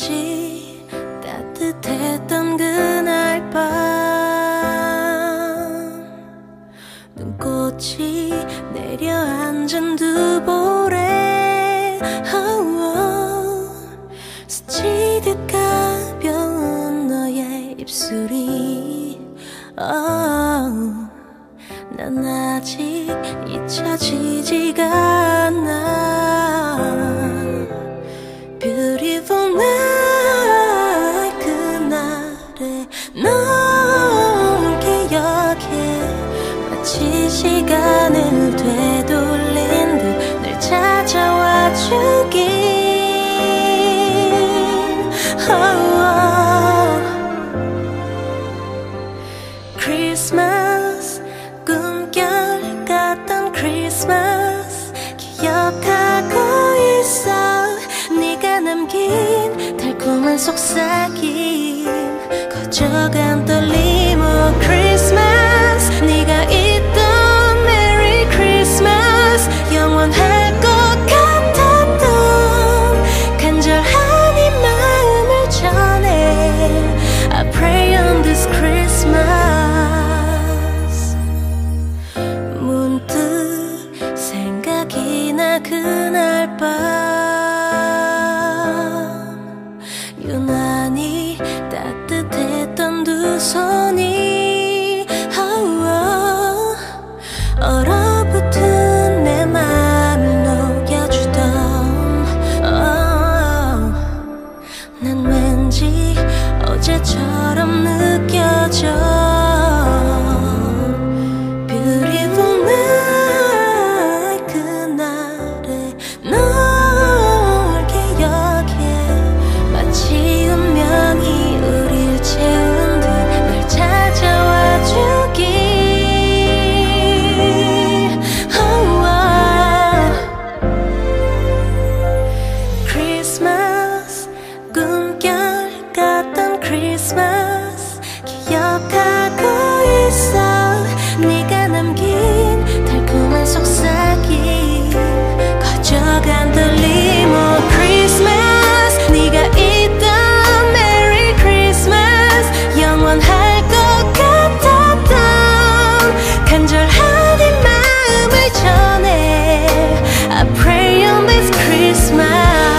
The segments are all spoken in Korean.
왠지 따뜻했던 그날 밤 눈꽃이 내려앉은 두 볼에 스치듯 가벼운 너의 입술이 난 아직 잊혀지지가 않아. Beautiful night 그날의 널 기억해. 마치 시간을 되돌린 듯 널 찾아와 주길. Christmas 꿈결 같던 Christmas 기억하고 있어. 네가 남긴 달콤한 속삭임 커져간 떨림. Oh Christmas 네가 있던 Merry Christmas 영원할 것 같았던 간절한 이 마음을 전해. I pray on this Christmas. 문득 생각이 나 그날 밤 유난히 따뜻했던 두 손이 얼어붙은 내 맘을 녹여주던 난 왠지 어제처럼 느껴져. Beautiful night 그날의 널 기억해. 마치 운명이 우릴 채운 듯 널 찾아와 주길. Christmas 꿈결 같던 Christmas 기억하고 있어. 네가 남긴 달콤한 속삭임 커져간 떨림. Oh Christmas 네가 있던 Merry Christmas 영원할 것 같았던 간절한 이 마음을 전해. I pray on this Christmas.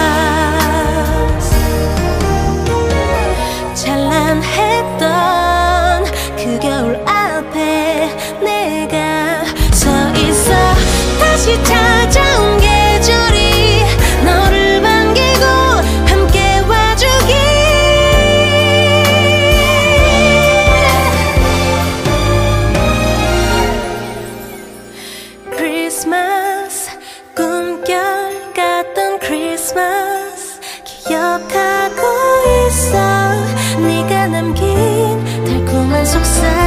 찬란했던 그 겨울 앞에 내가 서 있어. 다시 찾아온 계절이 너를 반기고 함께 와주길. Christmas 꿈결 같던 Christmas 기억하고 있어. 네가 남긴 달콤한 속삭임